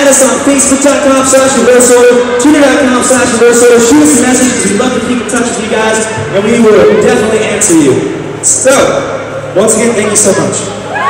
Add us on Facebook.com/ReverseOrder, Twitter.com/ReverseOrder. Shoot us a message because we'd love to keep in touch with you guys, and we will definitely answer you. So, once again, thank you so much.